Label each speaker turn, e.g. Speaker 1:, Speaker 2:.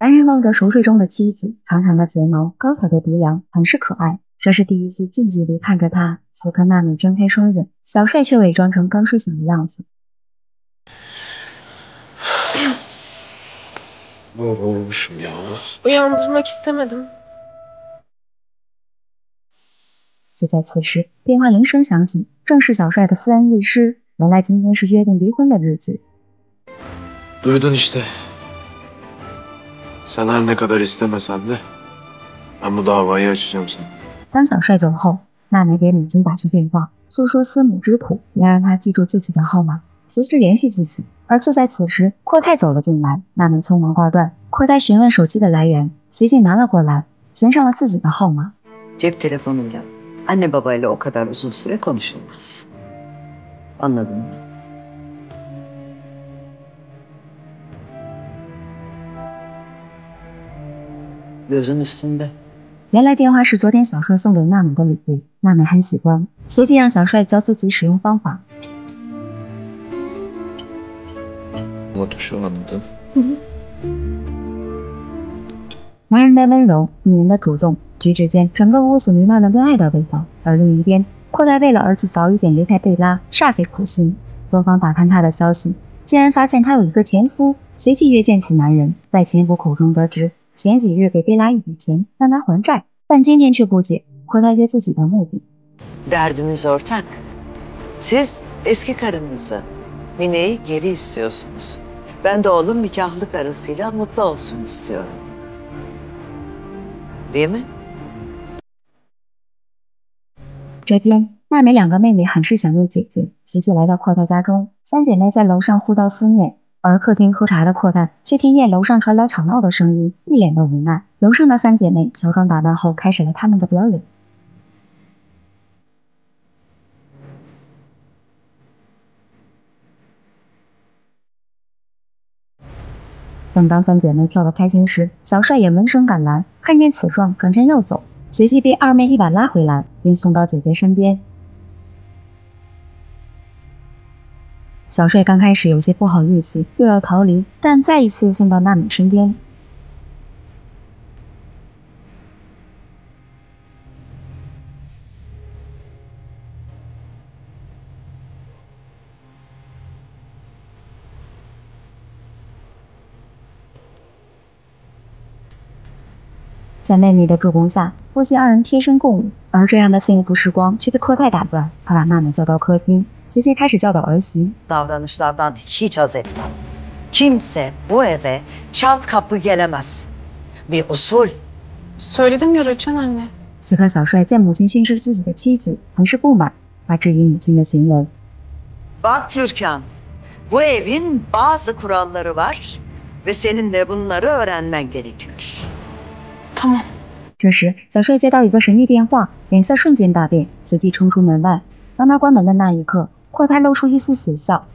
Speaker 1: 男人望着熟睡中的妻子，长长的睫毛，高挑的鼻梁，很是可爱。这是第一次近距离看着他。此刻娜美睁开双眼，小帅却伪装成刚睡醒的样子。
Speaker 2: Uyumuşum ya.
Speaker 3: Uyandırmak istemedim.
Speaker 1: 就在此时，电话铃声响起，正是小帅的私人律师。原来今天是约定离婚的日子。
Speaker 2: Duydun işte. Sen her ne kadar istemesen de ben bu davayı açacağım sana.
Speaker 1: 当小帅走后，娜美给母亲打去电话，诉说思母之苦，要让她记住自己的号码，随时联系自己。而就在此时，阔太走了进来，娜美匆忙挂断。阔太询问手机的来源，随即拿了过来，填上了自己的号码。
Speaker 4: Cep telefonuyla anne babayla o kadar uzun süre konuşulmaz. Anladın mı? Gözüm üstünde.
Speaker 1: 原来电话是昨天小帅送给娜美的礼物，娜美很喜欢，随即让小帅教自己使用方法。
Speaker 2: 我tuşu anladım.
Speaker 1: 男人的温柔，女人的主动，举止间整个屋子弥漫了恋爱的味道。而另一边，阔太为了儿子早一点离开贝拉，煞费苦心。多方打探他的消息，竟然发现他有一个前夫，随即约见此男人。在前夫口中得知，前几日给贝拉一笔钱，让他还债，但今天却不解阔太约自己的目的。
Speaker 4: Derdimiz ortak. Siz eski karınızı, Mine'yi geri istiyorsunuz. Ben de oğlum nikahlı karısıyla mutlu olsun istiyorum. Değil mi?
Speaker 1: 这天，娜美两个妹妹很是想念姐姐，随即来到阔太家中。三姐妹在楼上互道思念，而客厅喝茶的阔太却听见楼上传来吵闹的声音，一脸的无奈。楼上的三姐妹乔装打扮后，开始了她们的表演。正当三姐妹跳得开心时，小帅也闻声赶来，看见此状，转身要走，随即被二妹一把拉回来，并送到姐姐身边。小帅刚开始有些不好意思，又要逃离，但再一次送到娜美身边。在妹妹的助攻下，夫妻二人贴身共舞，而这样的幸福时光却被阔太打断。他把娜美叫到客厅，随即开始教导儿媳。
Speaker 4: Davranışlardan hiç haz etmem. Kimse bu eve çat kapı gelemez. Bir usul.
Speaker 3: Söyledim ya Rüçhan anne.
Speaker 1: 此刻小帅见母亲训斥自己的妻子，很是不满，他质疑母亲的行为。
Speaker 4: Bak Türkan, bu evin bazı kuralları var ve senin de bunları öğrenmen gerekiyor.
Speaker 1: 这时，小帅接到一个神秘电话，脸色瞬间大变，随即冲出门外。当他关门的那一刻，阔太露出一丝邪笑，